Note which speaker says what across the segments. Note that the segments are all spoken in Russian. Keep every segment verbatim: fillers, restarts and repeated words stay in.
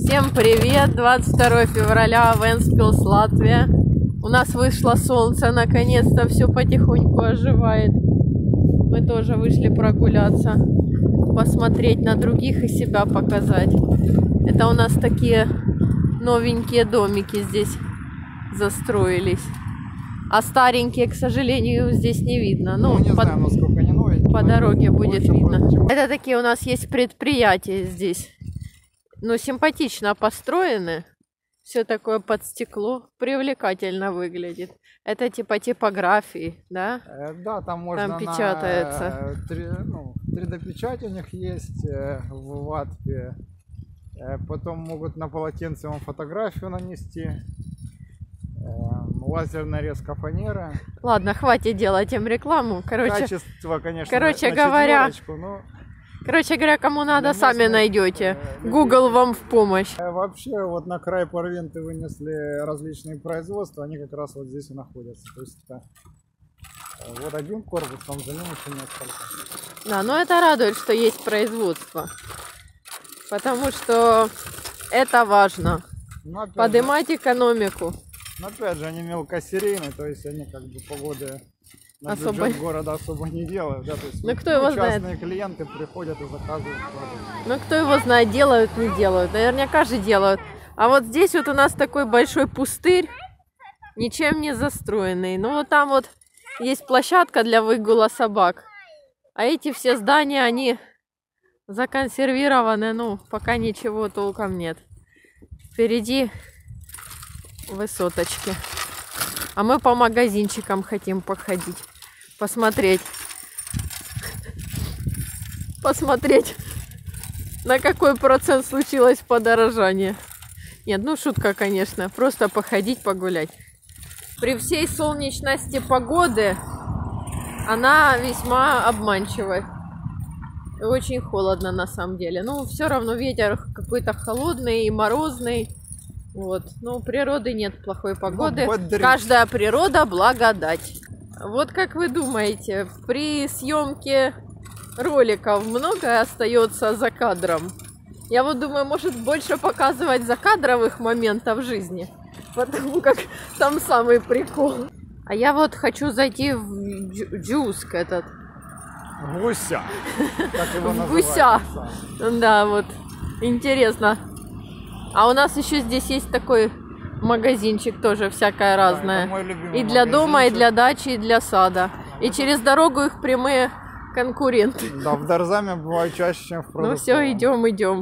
Speaker 1: Всем привет! двадцать второе февраля, Вентспилс, Латвия. У нас вышло солнце, наконец-то все потихоньку оживает. Мы тоже вышли прогуляться, посмотреть на других и себя показать. Это у нас такие новенькие домики здесь застроились. А старенькие, к сожалению, здесь не видно. Ну,
Speaker 2: ну не
Speaker 1: по,
Speaker 2: знаю, насколько они новенькие.
Speaker 1: по дороге будет видно.
Speaker 2: Чем...
Speaker 1: Это такие у нас есть предприятия здесь. Ну, симпатично построены. Все такое под стекло. Привлекательно выглядит. Это типа типографии, да?
Speaker 2: Э, да, там можно
Speaker 1: там печатается.
Speaker 2: На, три, ну, три дэ печать у них есть э, в Латвии. Э, потом могут на полотенце вам фотографию нанести. Э, лазерная резка фанеры.
Speaker 1: Ладно, хватит делать им рекламу. Короче,
Speaker 2: Качество, конечно,
Speaker 1: короче
Speaker 2: на,
Speaker 1: говоря,
Speaker 2: на но...
Speaker 1: короче говоря, кому надо, сами
Speaker 2: местных,
Speaker 1: найдете.
Speaker 2: э,
Speaker 1: Google вам в помощь.
Speaker 2: Э, вообще, вот на край Порвенты вынесли различные производства, они как раз вот здесь и находятся. То есть это э, вот один корпус, там за ним еще несколько.
Speaker 1: Да, но это радует, что есть производство. Потому что это важно. Поднимать экономику.
Speaker 2: Но опять же, они мелкосерийные, то есть они как бы погоды на
Speaker 1: особо...
Speaker 2: бюджет города особо не делают. Да? То есть,
Speaker 1: ну,
Speaker 2: вот,
Speaker 1: кто его
Speaker 2: частные
Speaker 1: знает?
Speaker 2: клиенты приходят и заказывают.
Speaker 1: Ну, кто его знает, делают, не делают. Наверняка же делают. А вот здесь вот у нас такой большой пустырь, ничем не застроенный. Ну, вот там вот есть площадка для выгула собак. А эти все здания, они законсервированы, ну, пока ничего толком нет. Впереди высоточки. А мы по магазинчикам хотим походить, посмотреть. Посмотреть, на какой процент случилось подорожание. Нет, ну шутка, конечно. Просто походить, погулять. При всей солнечности погоды она весьма обманчивая. Очень холодно на самом деле. Ну, все равно ветер какой-то холодный и морозный. Вот. Но у природы нет плохой погоды. Ну, каждая природа благодать. Вот как вы думаете, при съемке роликов многое остается за кадром? Я вот думаю, может больше показывать закадровых моментов в жизни. Потому как там самый прикол. А я вот хочу зайти в Джуск этот.
Speaker 2: Гуся. Как его
Speaker 1: в гуся. Да, вот. Интересно. А у нас еще здесь есть такой магазинчик, тоже всякое разное.
Speaker 2: Да,
Speaker 1: и для дома, и для дачи, и для сада. И через дорогу их прямые конкуренты.
Speaker 2: Да, в Дарзаме бывает чаще, чем в продуктовом.
Speaker 1: Ну все, идем, идем.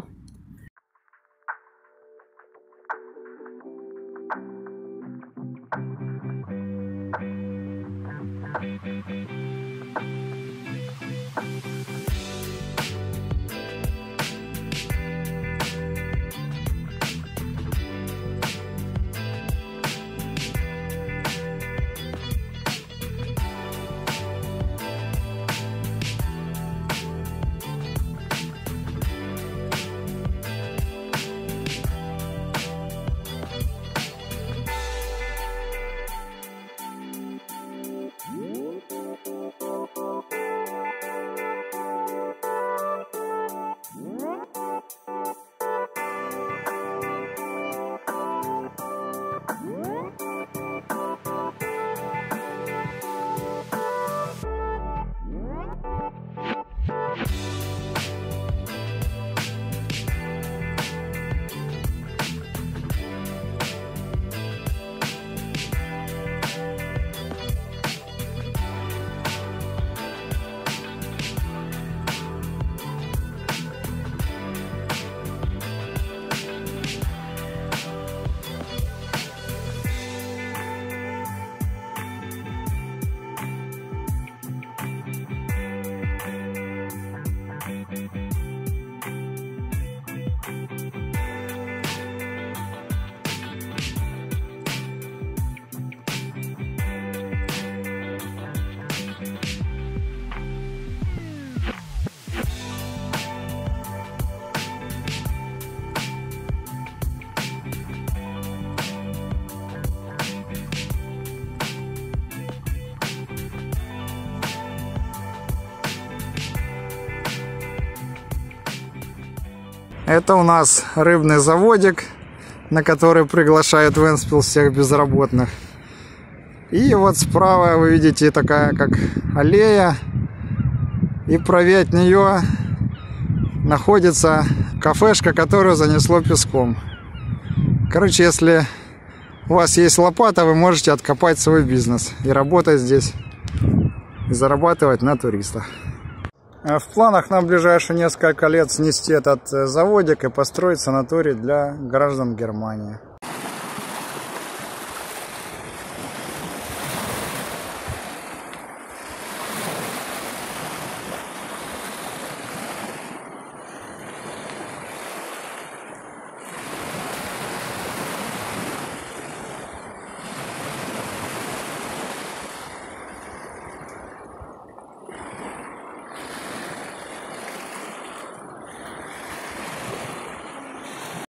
Speaker 2: Это у нас рыбный заводик, на который приглашает Вентспилс всех безработных. И вот справа вы видите такая как аллея. И правее от нее находится кафешка, которую занесло песком. Короче, если у вас есть лопата, вы можете откопать свой бизнес и работать здесь, и зарабатывать на туристах. В планах на ближайшие несколько лет снести этот заводик и построить санаторий для граждан Германии.